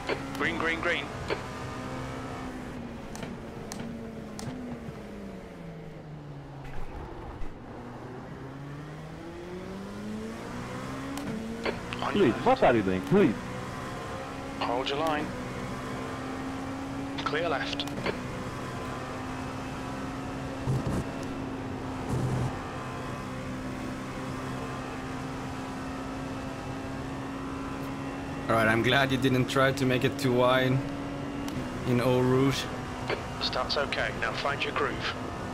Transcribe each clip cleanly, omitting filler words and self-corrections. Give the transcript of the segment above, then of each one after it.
Green, green, green. Please, what are you doing? Please. Hold your line. Clear left. Alright, I'm glad you didn't try to make it too wide in Eau Rouge. Start's okay. Now find your groove.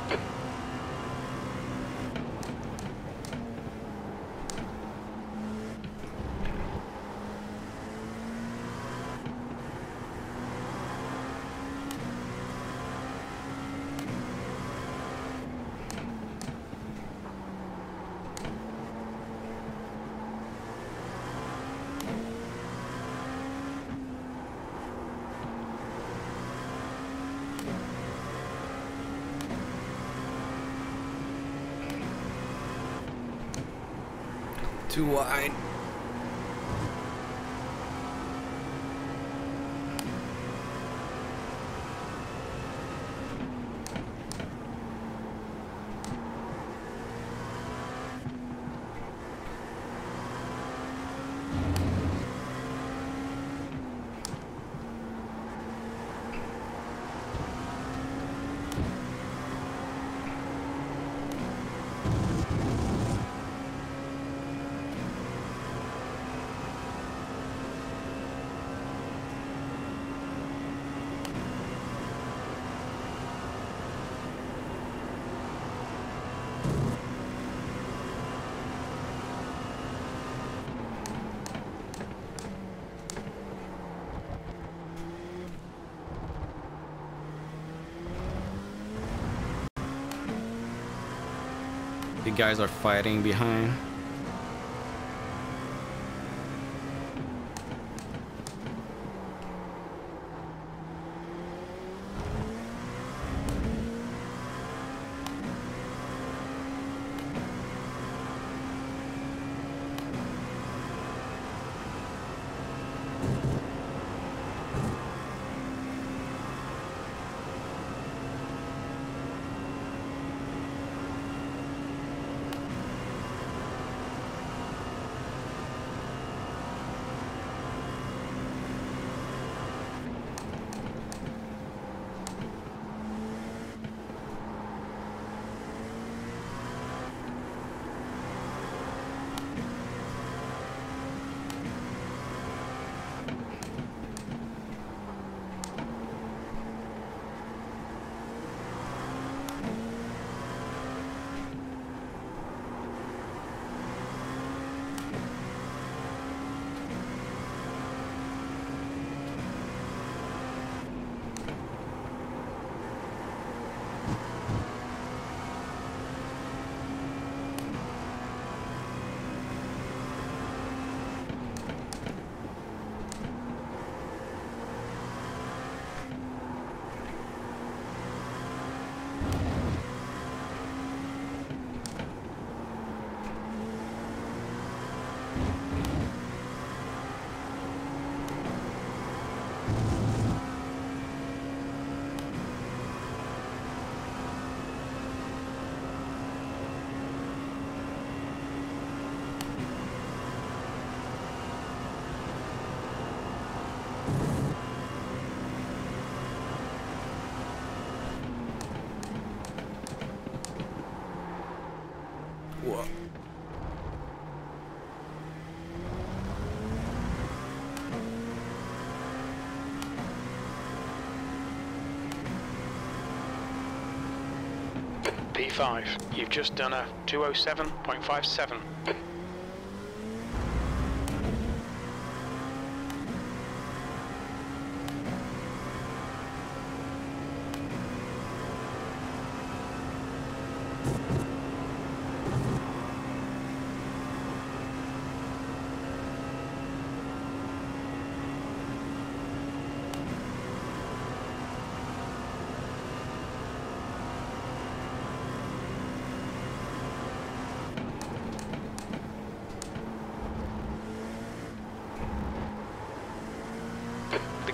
Too wide. The guys are fighting behind. Whoa. P5, you've just done a 207.57.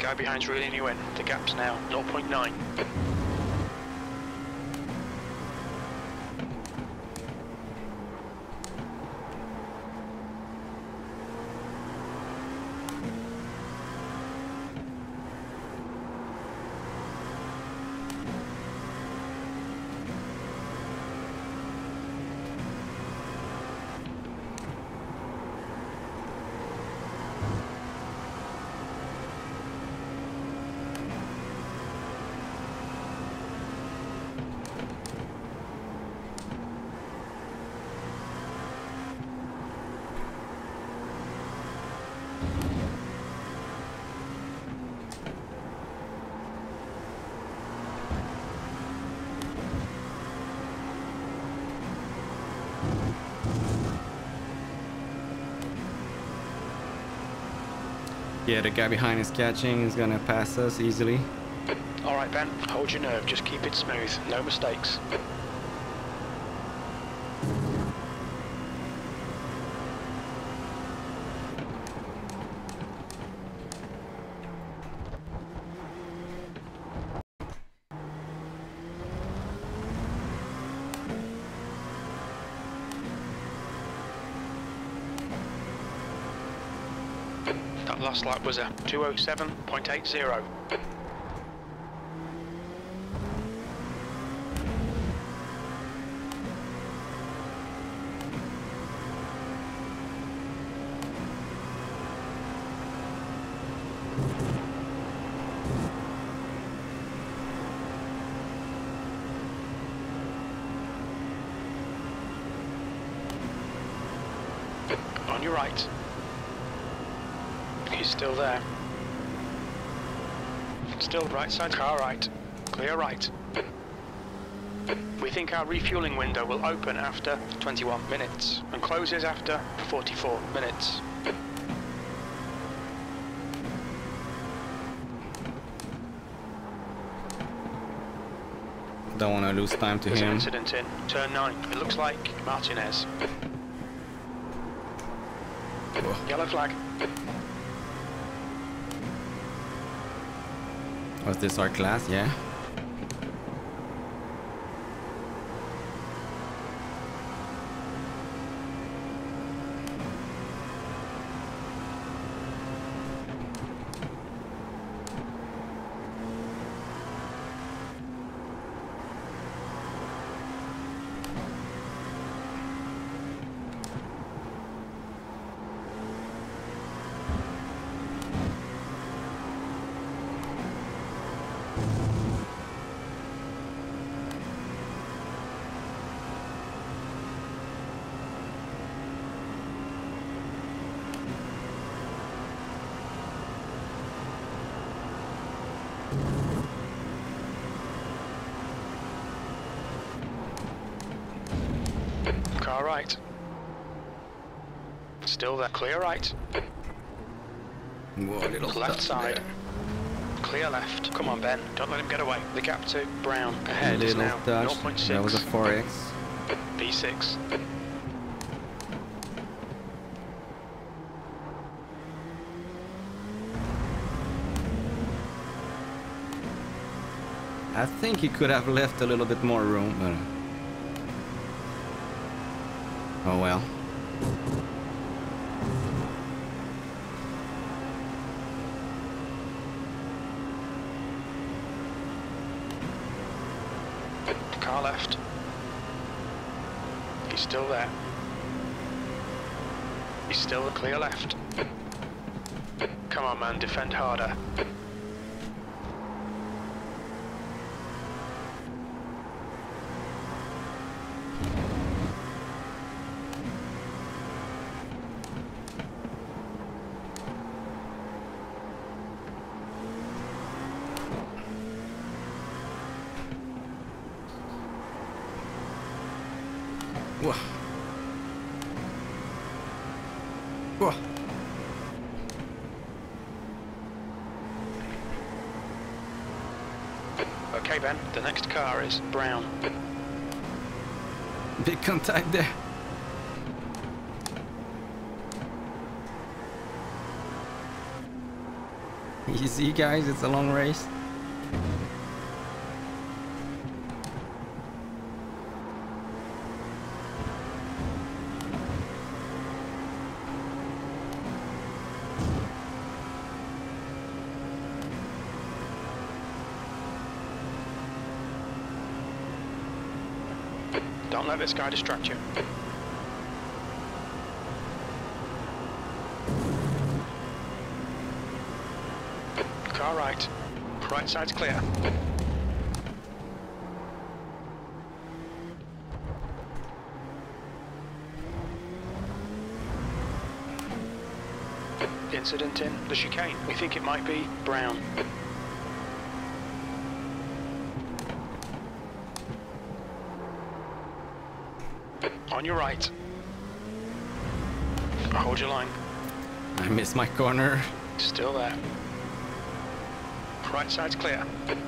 guy behind's reeling you in. The gap's now 0.9. Yeah, the guy behind is catching. He's gonna pass us easily. Alright Ben, hold your nerve, just keep it smooth, no mistakes. That last lap was a 207.80. On your right. He's still there. Still right side, car right. Clear right. We think our refueling window will open after 21 minutes and closes after 44 minutes. Don't want to lose time to There's an him. incident in turn 9. It looks like Martinez. Whoa. Yellow flag. Was this our class? Yeah. Car right. Still there. Clear right. Whoa, little Left stuff side. there. Clear left. Come on, Ben. Don't let him get away. The gap to Brown ahead is Little now touch. 0.6. That was a 4x. B6. I think he could have left a little bit more room, but oh well. Car left. He's still there. He's still clear left. Come on, man, defend harder. Whoa. Whoa. Okay, Ben, the next car is Brown. Big contact there. Easy, guys. It's a long race. Don't let this guy distract you. Car right. Right side's clear. Incident in the chicane. We think it might be Brown. On your right. Hold your line. I missed my corner. Still there. Right side's clear.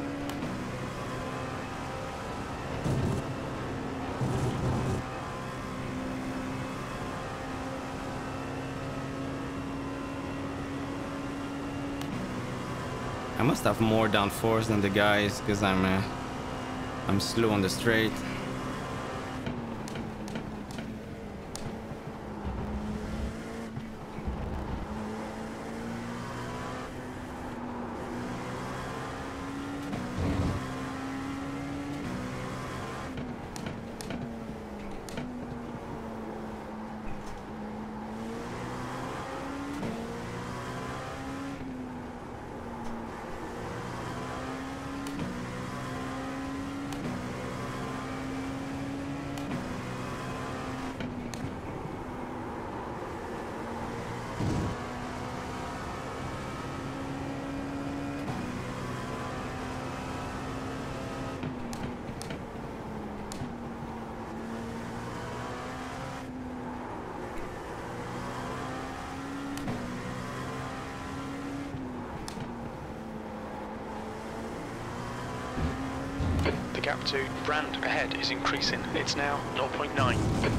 I must have more downforce than the guys because I'm slow on the straight. The gap to Brand ahead is increasing. It's now 0.9.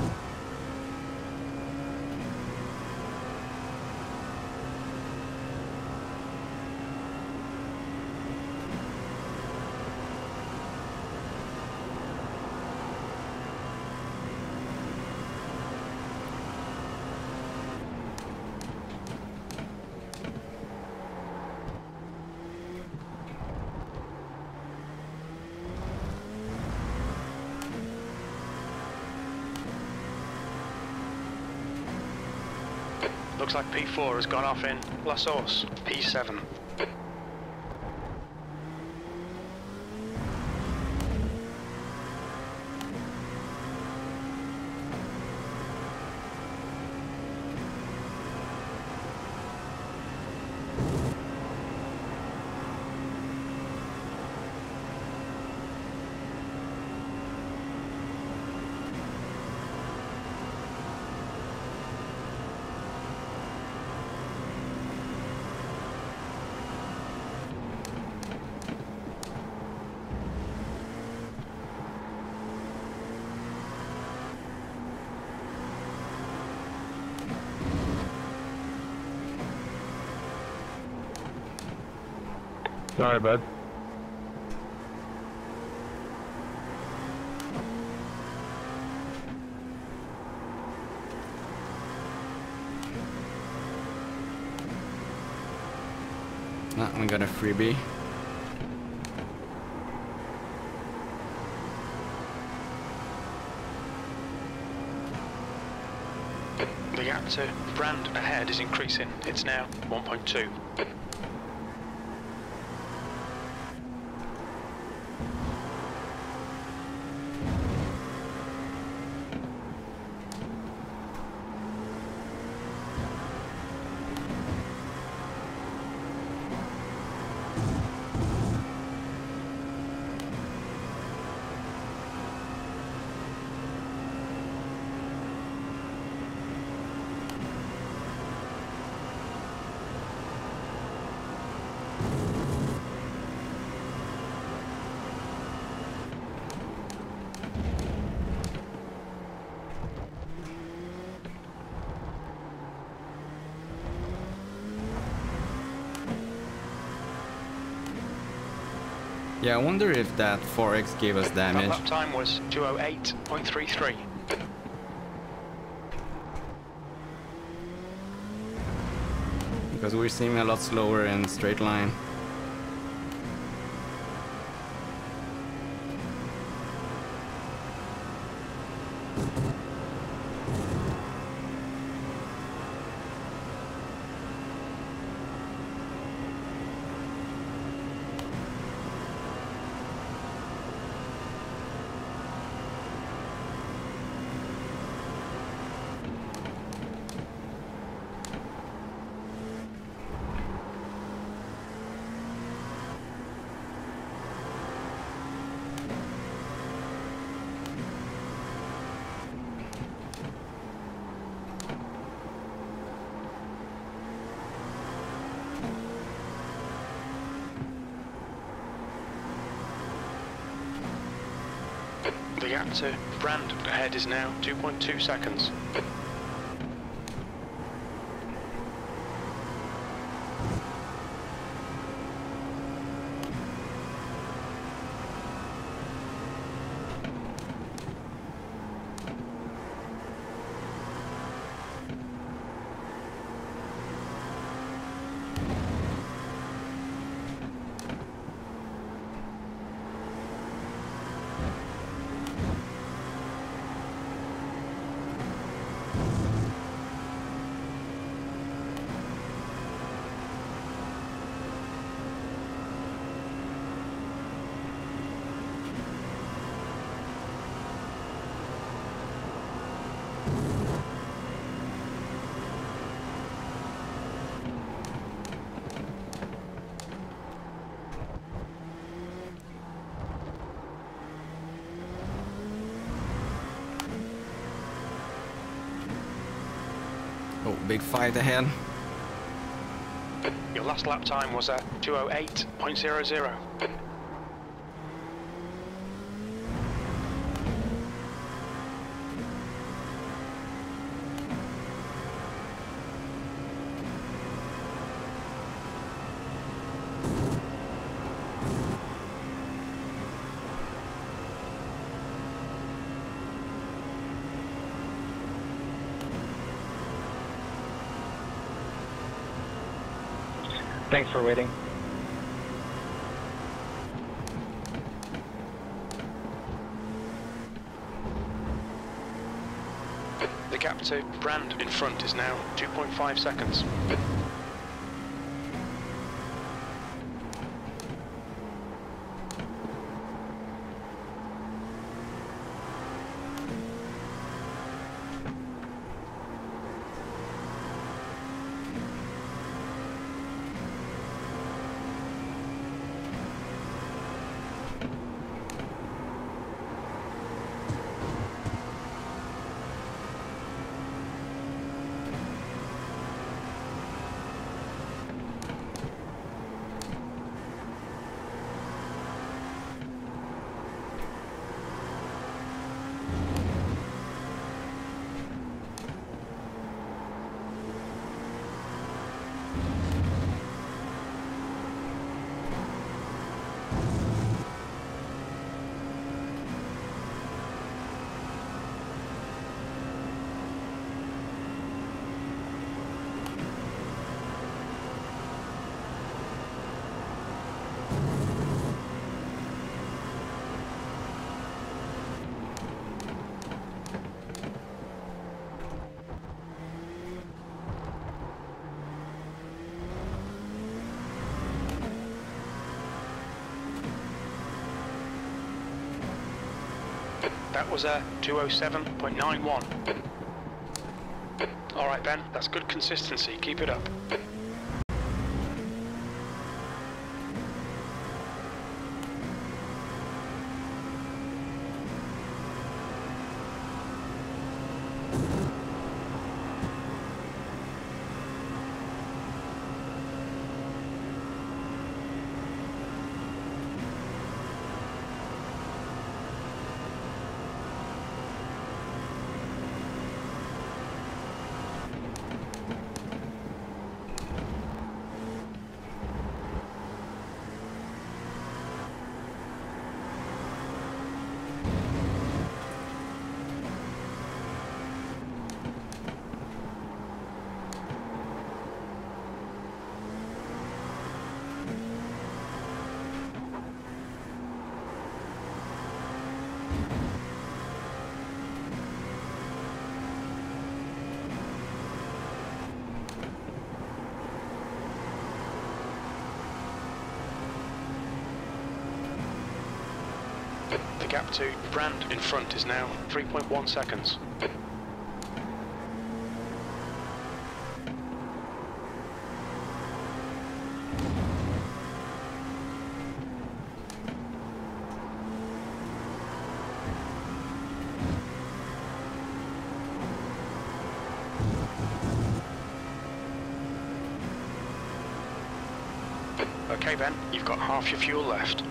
Looks like P4 has gone off in La Source. P7. Sorry, bud. Ah, we got a freebie. The gap to Brand ahead is increasing. It's now 1.2. Yeah, I wonder if that 4X gave us That damage. lap time was 2:08.33. Because we're seeming a lot slower in straight line. The gap to Brand ahead is now 2.2 seconds. Oh, big fight ahead. Your last lap time was at 2:08.00. Thanks for waiting. The gap to Brand in front is now 2.5 seconds. That was a 2:07.91. All right, Ben, that's good consistency. Keep it up. gap to Brand in front is now 3.1 seconds. Okay Ben, you've got half your fuel left.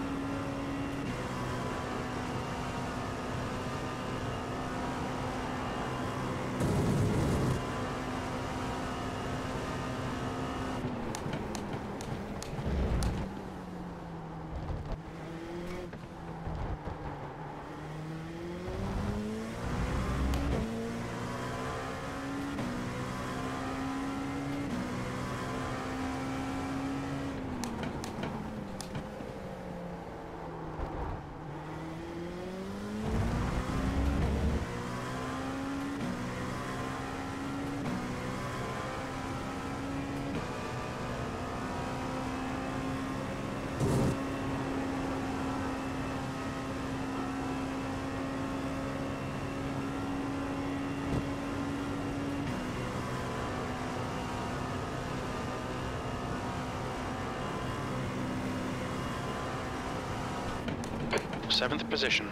Seventh position.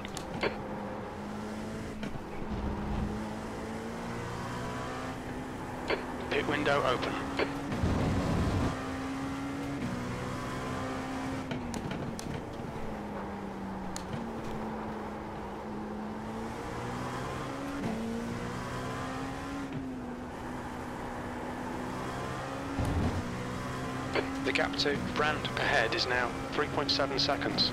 Pit window open. The gap to Brand ahead is now 3.7 seconds.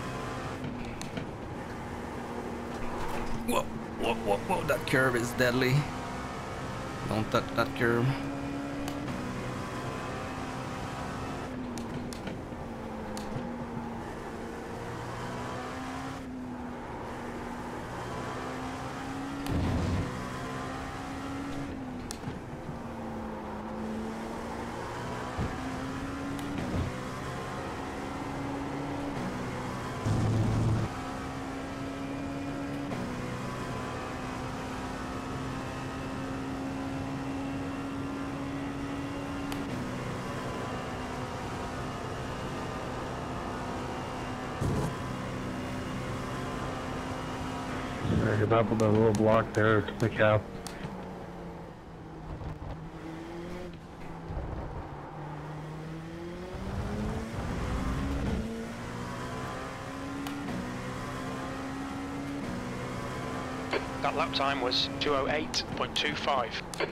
Whoa, that curve is deadly. Don't touch that curve. Get up with a little block there to stick out. That lap time was 2:08.25.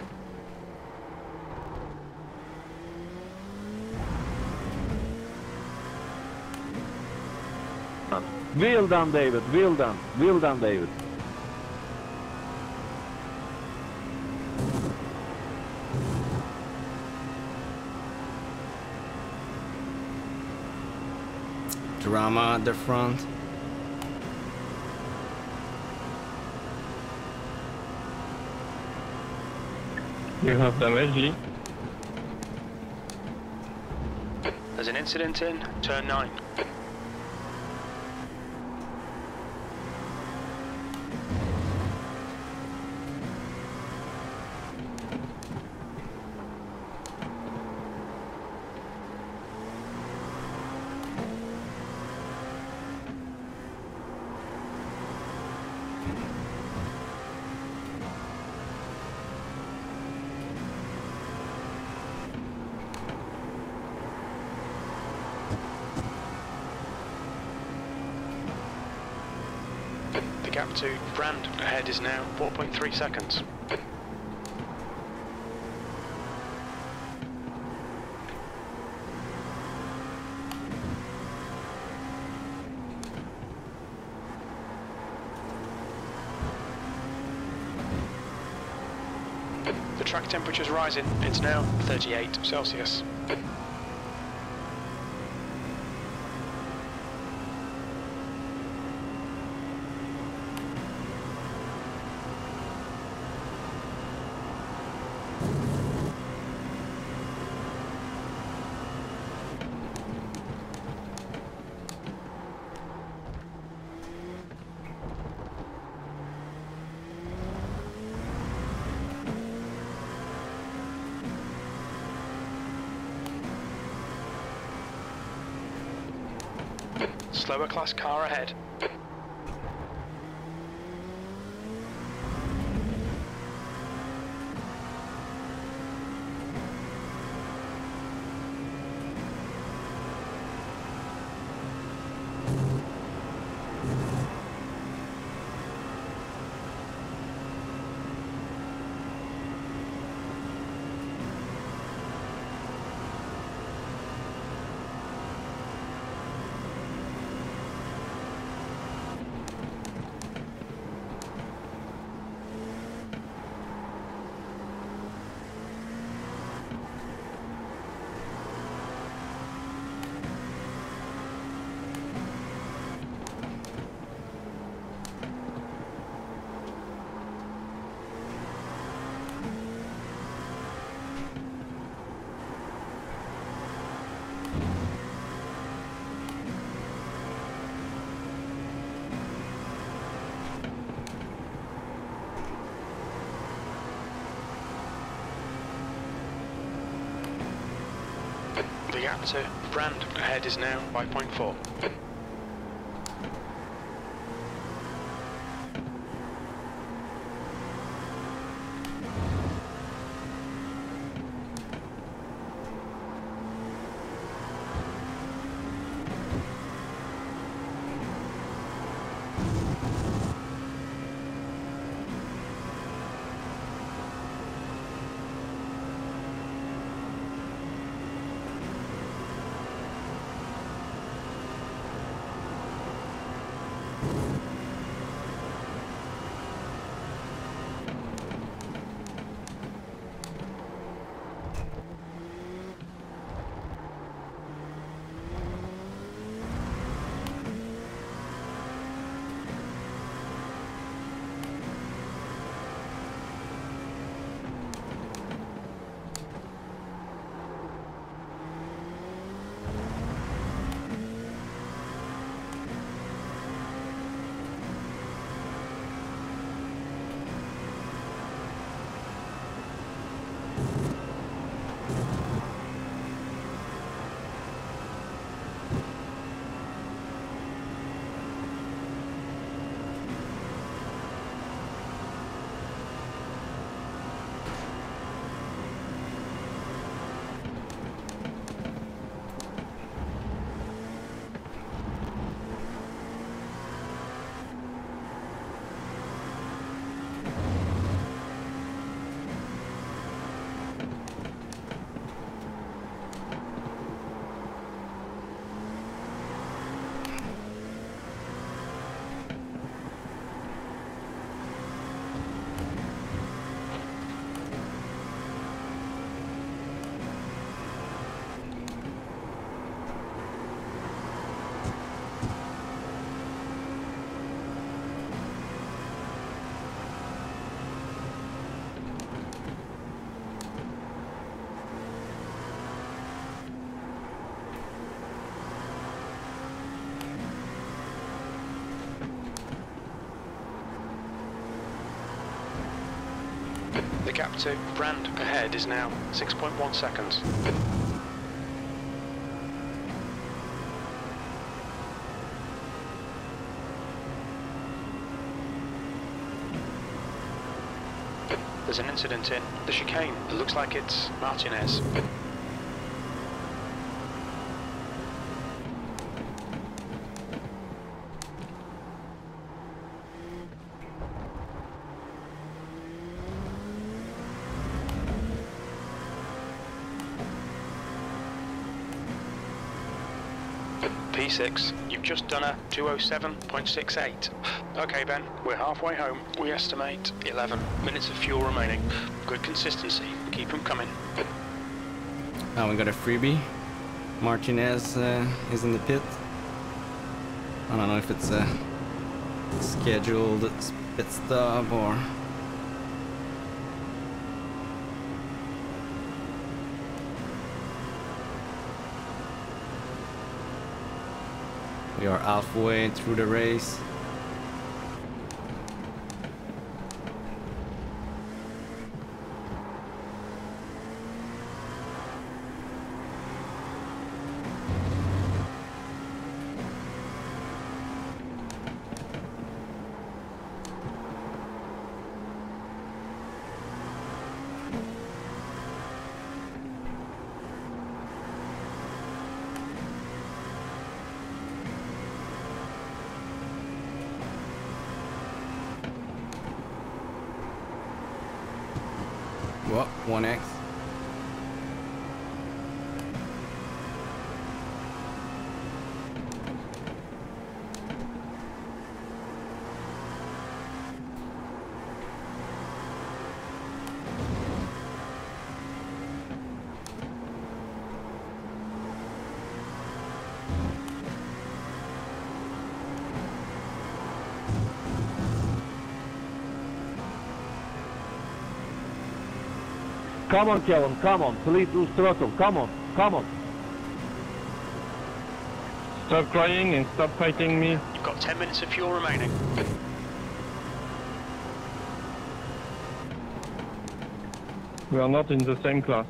Wheel done, David. Wheel done. Wheel done, David. Drama at the front. You have damage, Lee? There's an incident in turn 9. The gap to Brand ahead is now 4.3 seconds. The track temperature's rising. It's now 38 Celsius. Slower class car ahead. The gap to Brand ahead is now 5.4. The gap to Brand ahead is now 6.1 seconds. There's an incident in the chicane. It looks like it's Martinez. P6, you've just done a 207.68. Okay, Ben, we're halfway home. We estimate 11 minutes of fuel remaining. Good consistency. Keep them coming. Oh, we got a freebie. Martinez is in the pit. I don't know if it's a scheduled pit stop or... We are halfway through the race. What? 1x. Come on, Kevin, come on. Please lose throttle. Come on, come on. Stop crying and stop fighting me. You've got 10 minutes of fuel remaining. We are not in the same class.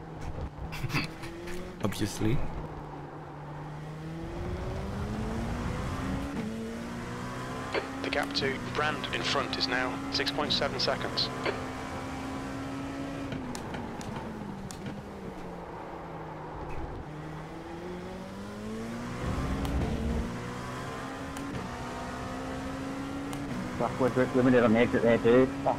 Obviously. The gap to Brand in front is now 6.7 seconds. Fuck, we're middle on the exit there, dude. Fuck.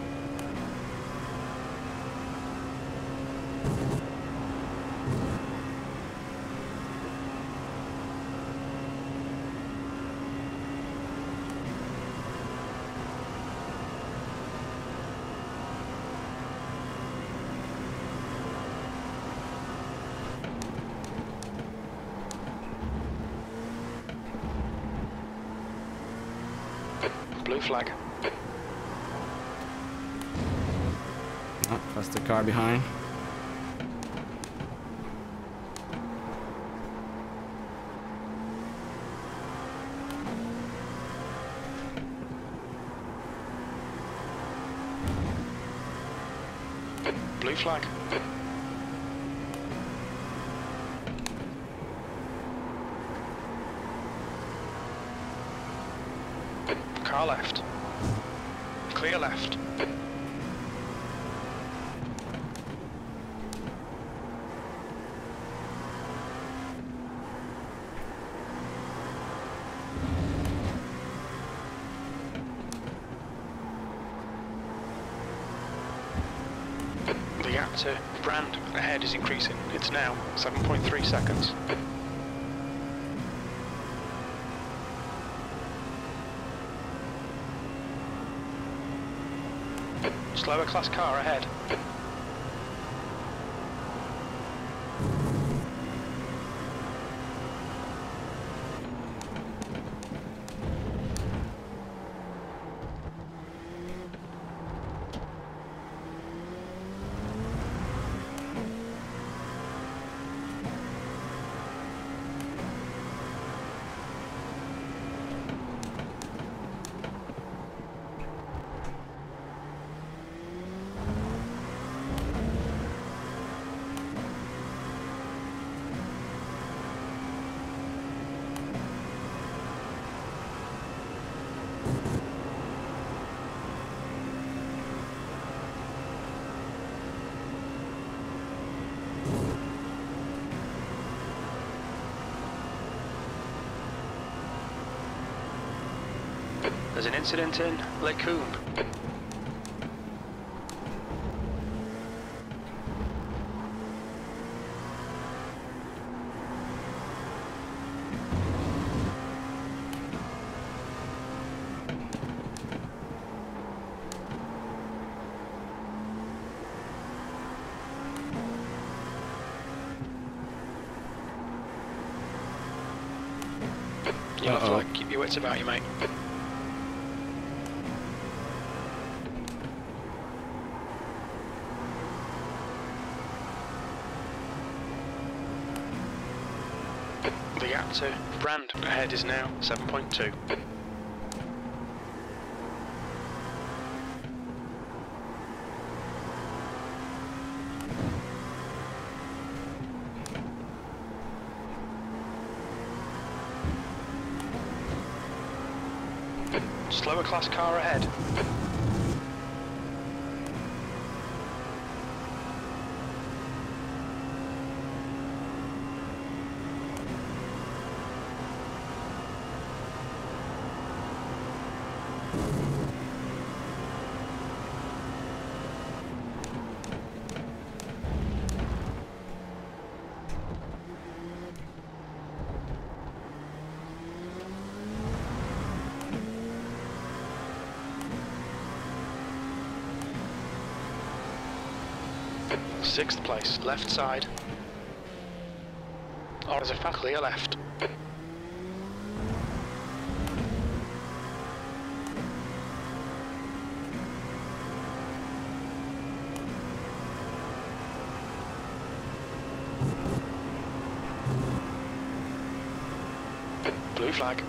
Blue flag. Oh, that's the car behind. Blue flag. Car left. Clear left. The gap to Brand ahead is increasing. It's now 7.3 seconds. Slower class car ahead. There's an incident in Lake Coombe. Yellow flag, keep your wits about you, mate. The gap to Brand ahead is now 7.2. Slower class car ahead. 6th place, left side. Oh, there's a fast clear left. Blue flag.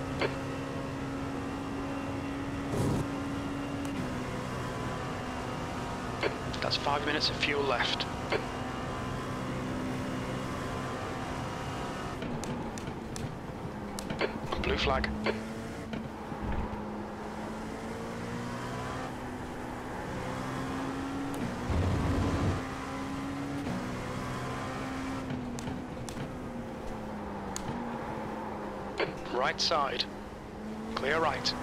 That's 5 minutes of fuel left. Blue flag. Right side. Clear right.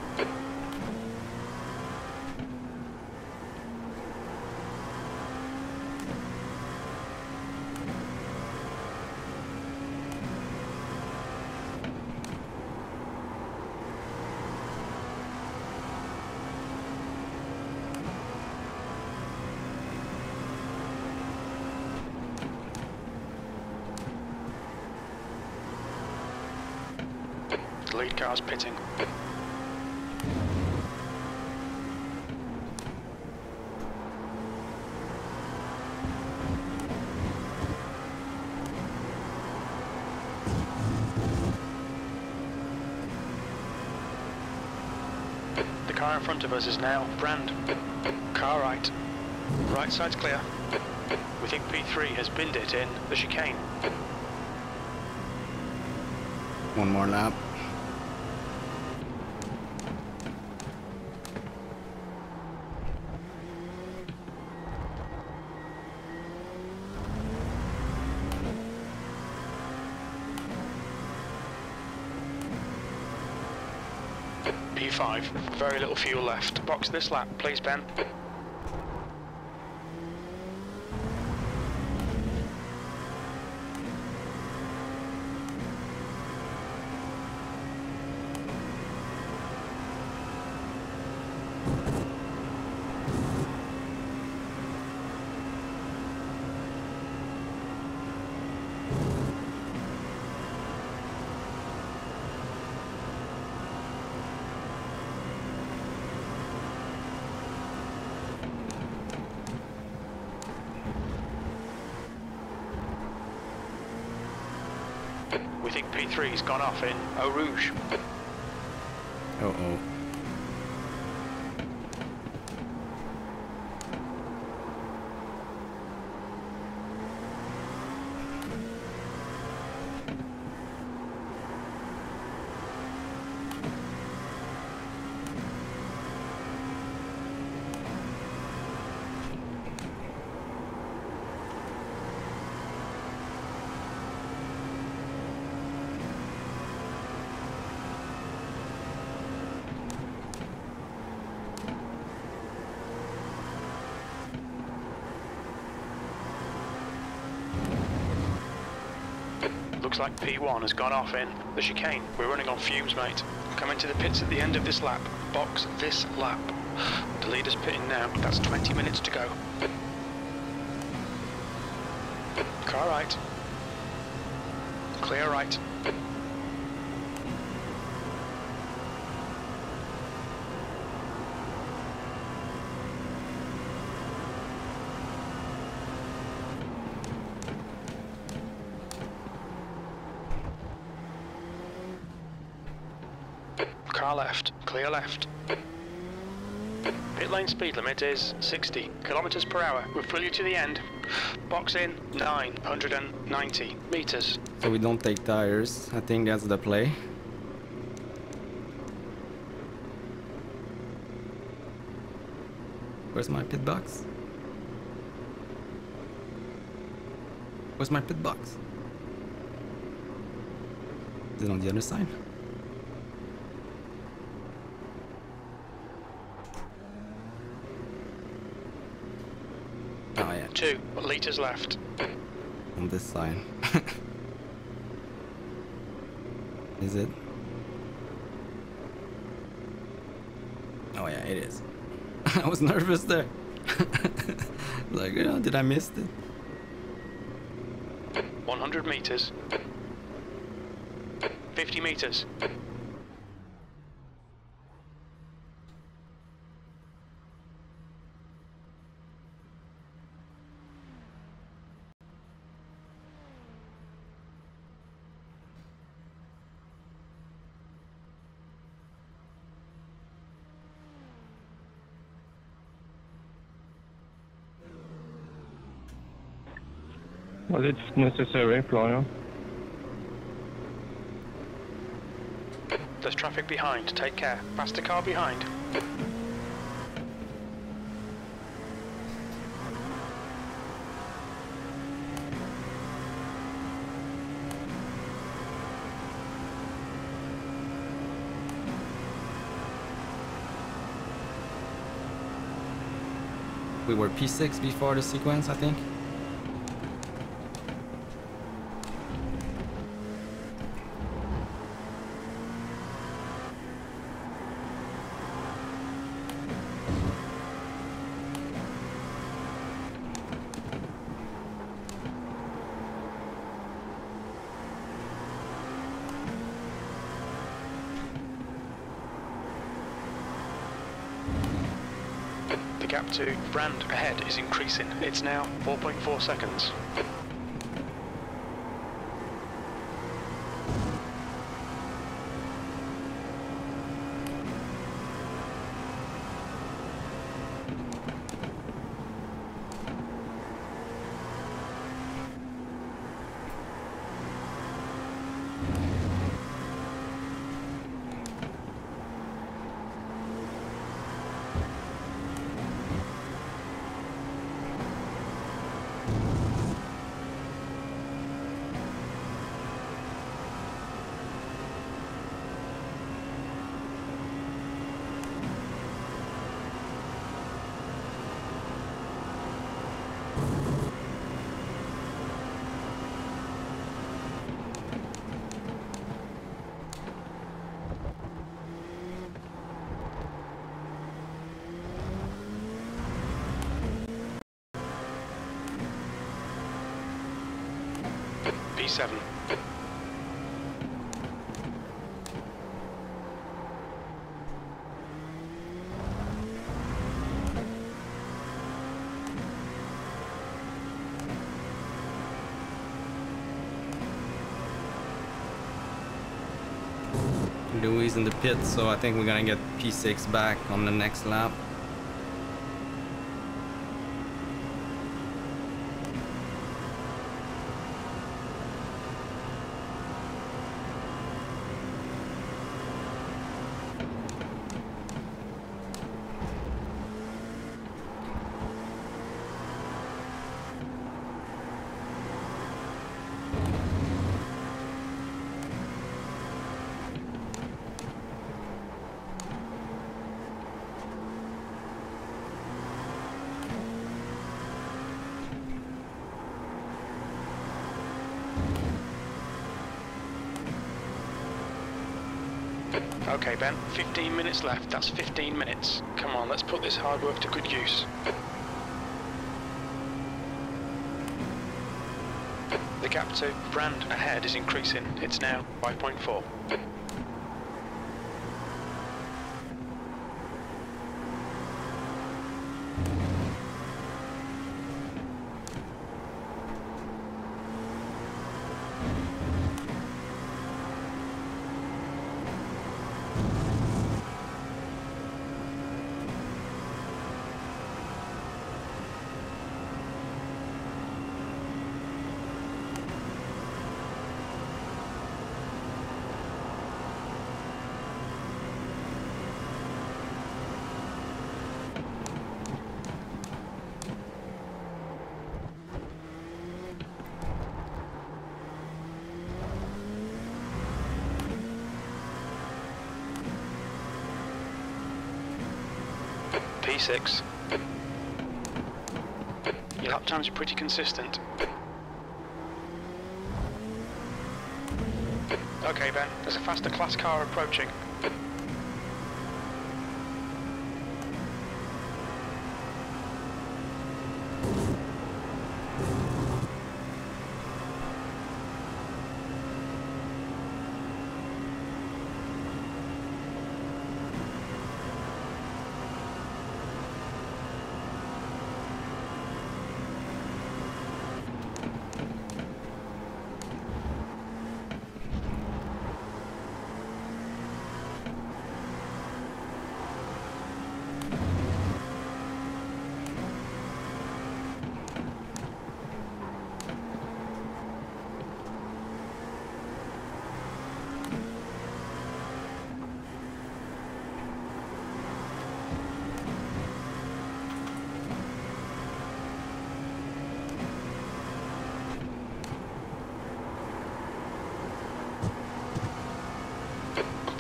The lead car's pitting. The car in front of us is now Brand. Car right. Right side's clear. We think P3 has binned it in the chicane. One more lap. P5, very little fuel left. Box this lap, please, Ben. We think P3's gone off in Eau Rouge. Uh-oh. Looks like P1 has gone off in the chicane. We're running on fumes, mate. Coming to the pits at the end of this lap. Box this lap. The leader's pitting now. That's 20 minutes to go. Car right. Clear right. Car left, clear left. Pit lane speed limit is 60 kilometers per hour. We'll pull you to the end. Box in 990 meters. So we don't take tires. I think that's the play. Where's my pit box? Where's my pit box? Is it on the other side? Oh yeah. 2 liters left. On this side. Is it? Oh yeah, it is. I was nervous there. Like, oh, did I miss it? 100 meters. 50 meters. Well, it's necessary, Florian. There's traffic behind. Take care. Faster car behind. We were P6 before the sequence, I think. The gap to Brand ahead is increasing. It's now 4.4 seconds. P7. Louis in the pit, so I think we're gonna get P6 back on the next lap. Okay, Ben, 15 minutes left. That's 15 minutes. Come on, let's put this hard work to good use. The gap to Brand ahead is increasing. It's now 5.4. P6. Your lap times are pretty consistent. Okay, Ben, there's a faster class car approaching.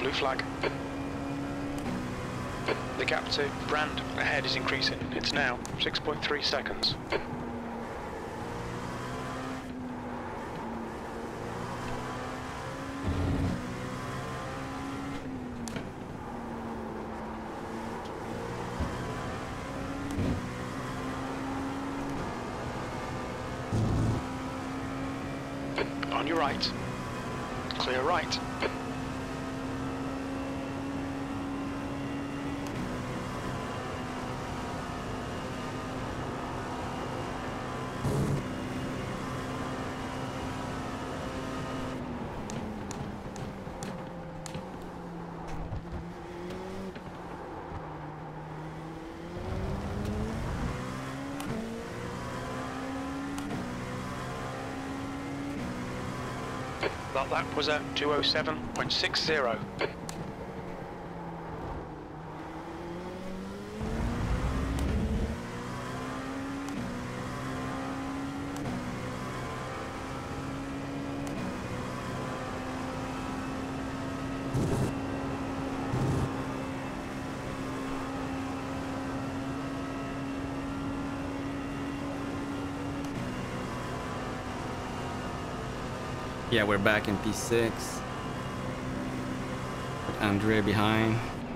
Blue flag. The gap to Brand ahead is increasing. It's now 6.3 seconds. On your right. Clear right. That lap was a 207.60. Yeah, we're back in P6. Andre behind.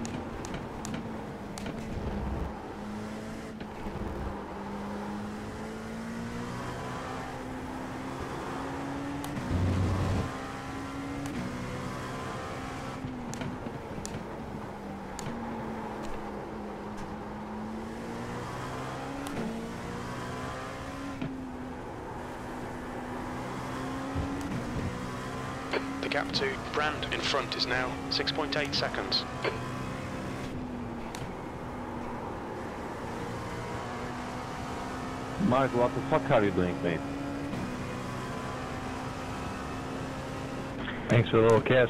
The gap to Brand in front is now 6.8 seconds. Mark, what the fuck are you doing, mate? Thanks for the little kiss.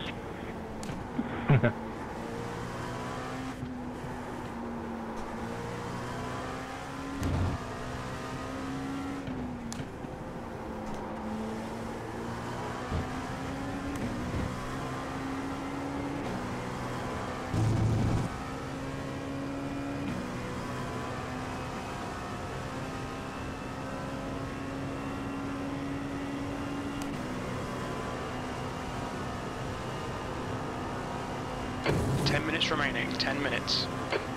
Minutes remaining, 10 minutes.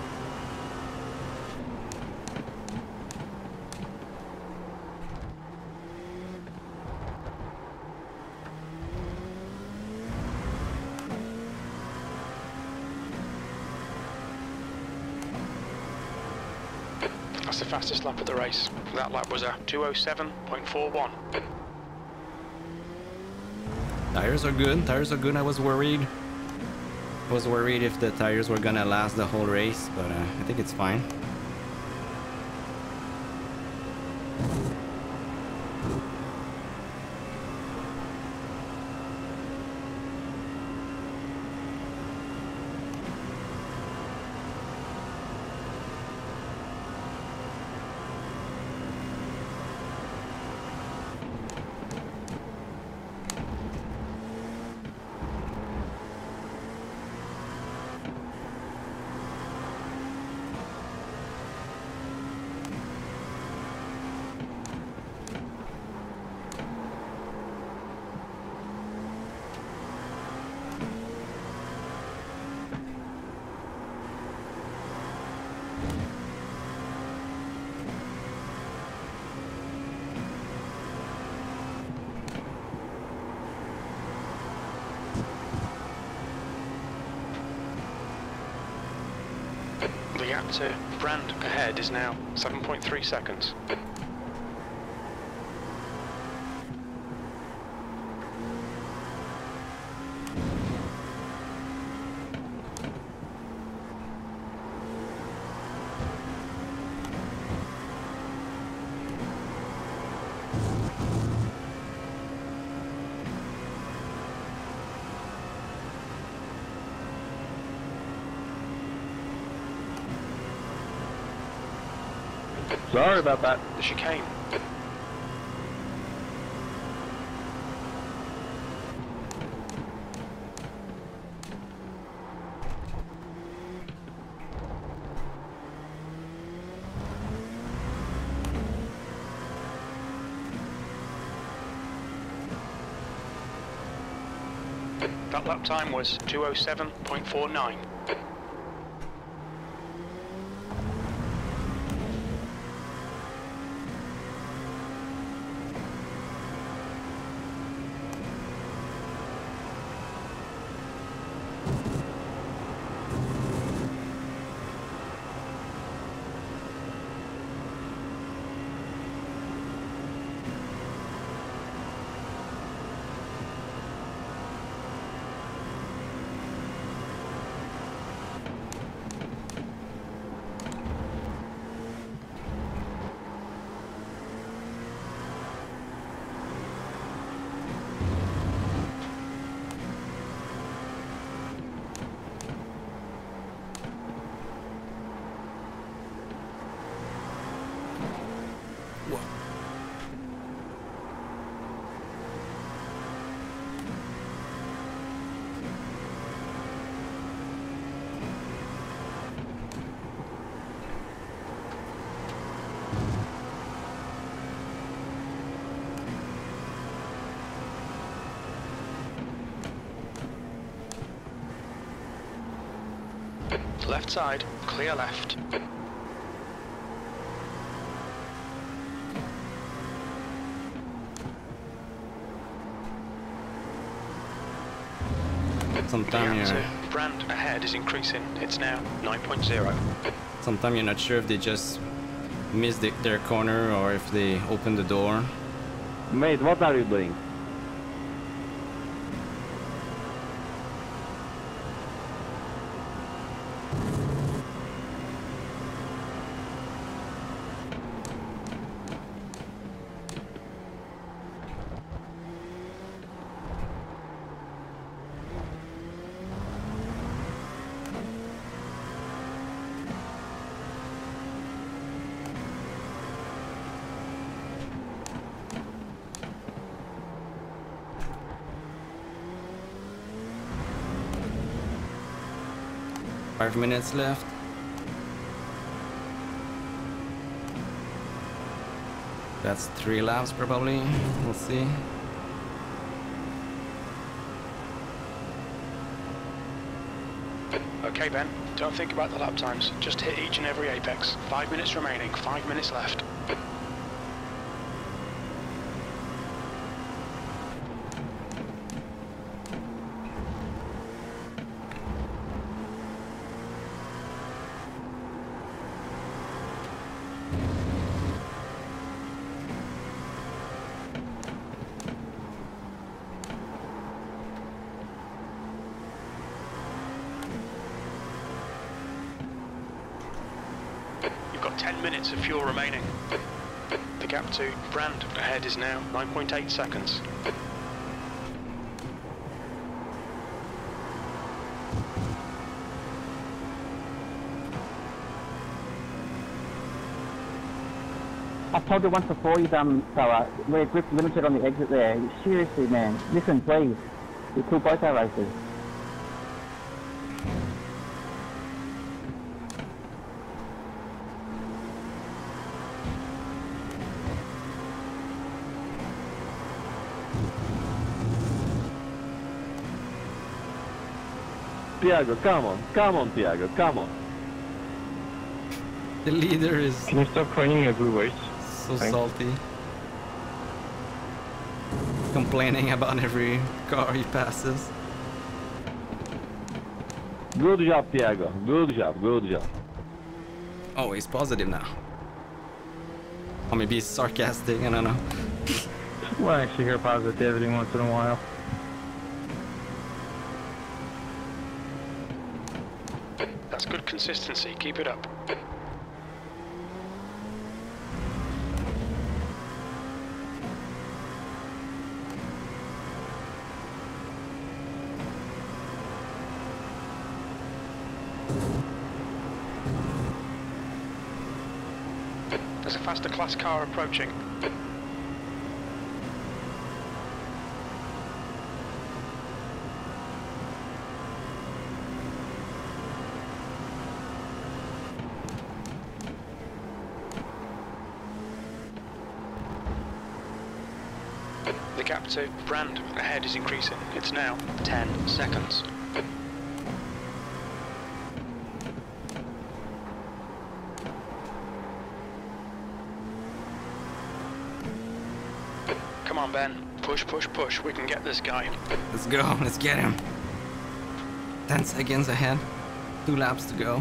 That's the fastest lap of the race. That lap was a 207.41. Tires are good. Tires are good. I was worried. I was worried if the tires were gonna last the whole race, but I think it's fine. The gap to Brand ahead is now 7.3 seconds. Sorry about that. The chicane. That lap time was 2:07.49. Left side, clear left. Sometimes you're, Brand ahead is increasing. It's now 9.0. sometimes you're not sure if they just missed their corner or if they opened the door. Mate, what are you doing? Five minutes left. That's 3 laps probably. We'll see. Okay, Ben, don't think about the lap times. Just hit each and every apex. 5 minutes remaining, 5 minutes left. You've got 10 minutes of fuel remaining. The gap to Brand ahead is now 9.8 seconds. I told you once before, you dumb fella, we're grip limited on the exit there. Seriously, man. Listen, please. We kill both our races. Tiago, come on, Tiago, come on. The leader is Can you stop crying every race? so Thanks. salty. Complaining about every car he passes. Good job, Tiago. Good job, good job. Oh, he's positive now. Or maybe he's sarcastic, I don't know. We'll actually hear positivity once in a while. That's good consistency, keep it up. There's a faster class car approaching. The gap to Brand ahead is increasing. It's now 10 seconds. Come on, Ben. Push, push, push. We can get this guy. Let's go, let's get him. 10 seconds ahead. 2 laps to go.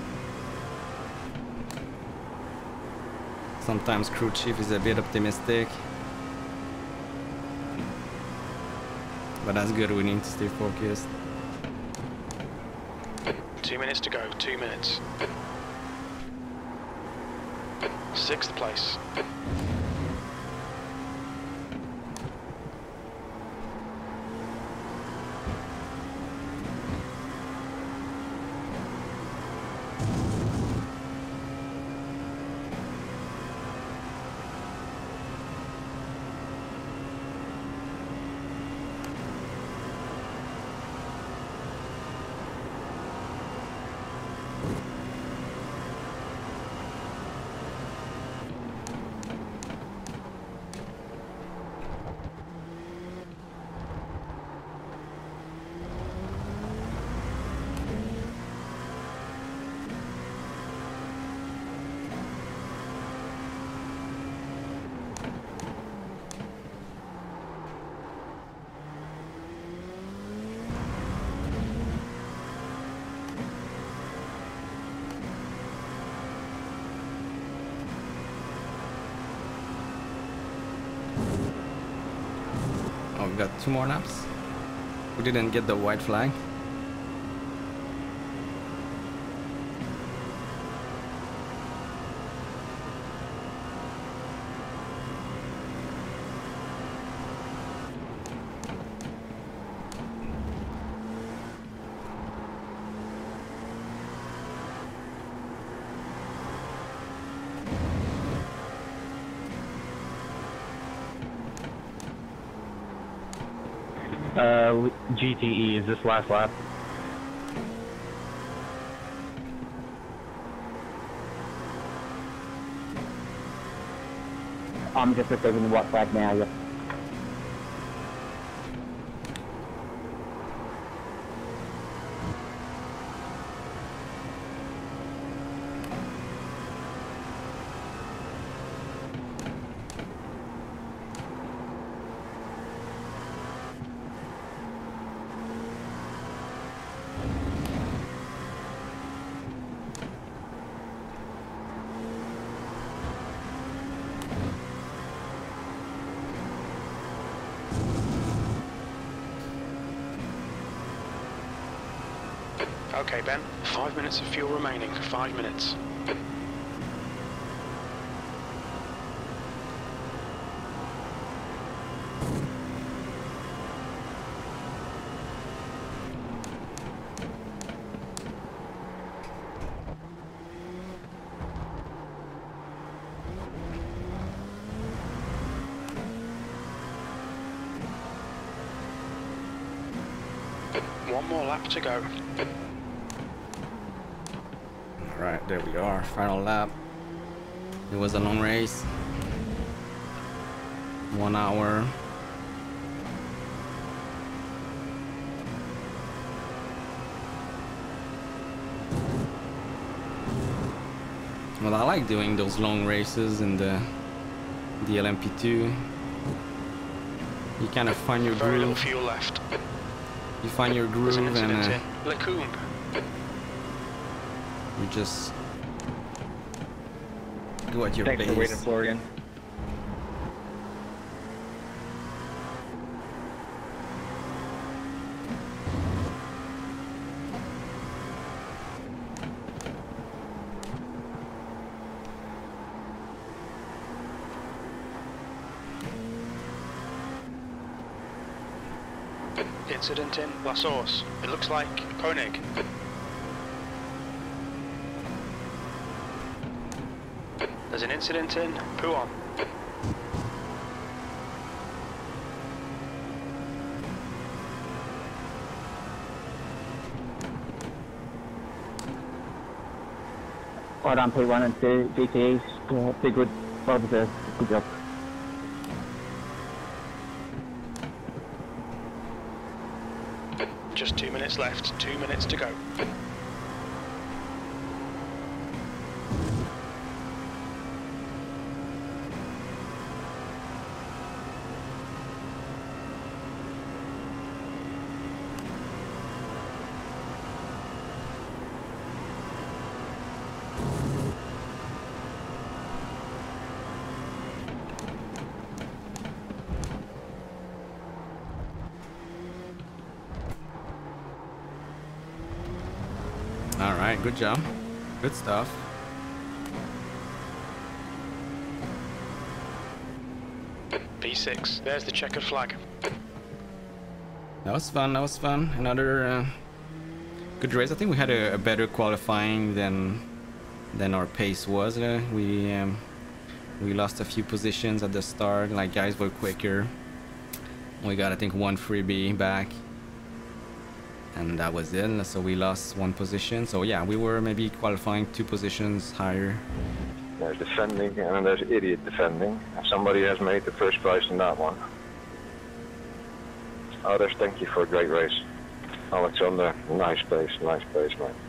Sometimes crew chief is a bit optimistic. But that's good, we need to stay focused. 2 minutes to go, 2 minutes. 6th place. Oh, we got 2 more laps. We didn't get the white flag. GTE, is this last lap? I'm just receiving the white flag now, yeah. Okay, Ben. 5 minutes of fuel remaining. 5 minutes. One more lap to go. Right, there we are, final lap. It was a long race. 1 hour. Well, I like doing those long races in the LMP2. You kind of find your Very little groove. fuel left. You find your There's groove an incident and in Lacombe. you just go at your Thanks for waiting, pace. Florian. Incident in La Source. It looks like Koenig. There's an incident in Pouhon. Right on P1 and 2 GTEs. Yeah, be good. Well deserved. Good job. Just 2 minutes left, 2 minutes to go. All right, good job. Good stuff. P6, there's the checkered flag. That was fun. That was fun. Another good race. I think we had a better qualifying than our pace was. We lost a few positions at the start. Like, guys were quicker. We got, I think, one freebie back, and that was it. So we lost one position. So yeah, we were maybe qualifying 2 positions higher. There's defending and then there's idiot defending. Somebody has made the first prize in that one. Others, thank you for a great race. Alexander, nice pace, mate.